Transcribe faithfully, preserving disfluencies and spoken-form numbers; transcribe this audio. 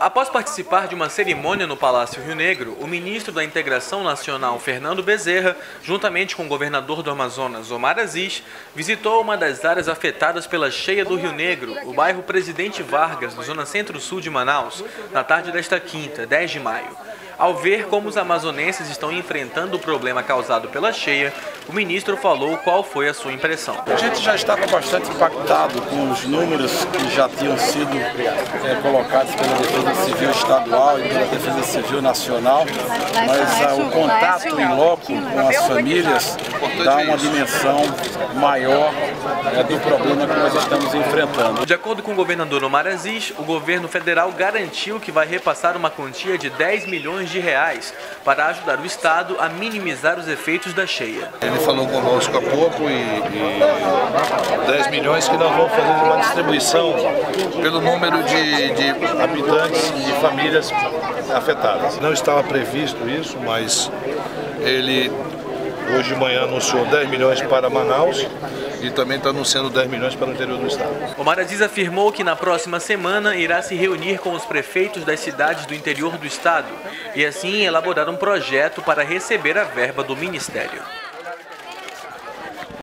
Após participar de uma cerimônia no Palácio Rio Negro, o ministro da Integração Nacional, Fernando Bezerra, juntamente com o governador do Amazonas, Omar Aziz, visitou uma das áreas afetadas pela cheia do Rio Negro, o bairro Presidente Vargas, na zona centro-sul de Manaus, na tarde desta quinta, dez de maio. Ao ver como os amazonenses estão enfrentando o problema causado pela cheia, o ministro falou qual foi a sua impressão. A gente já estava bastante impactado com os números que já tinham sido é, colocados pela Defesa Civil Estadual e pela Defesa Civil Nacional, mas ah, o contato em loco com as famílias dá uma dimensão maior é, do problema que nós estamos enfrentando. De acordo com o governador Omar Aziz, o governo federal garantiu que vai repassar uma quantia de dez milhões de reais para ajudar o Estado a minimizar os efeitos da cheia. Ele falou conosco há pouco e, e dez milhões que nós vamos fazer uma distribuição pelo número de, de habitantes e de famílias afetadas. Não estava previsto isso, mas ele hoje de manhã anunciou dez milhões para Manaus e também está anunciando dez milhões para o interior do estado. Omar Aziz afirmou que na próxima semana irá se reunir com os prefeitos das cidades do interior do estado e assim elaborar um projeto para receber a verba do ministério.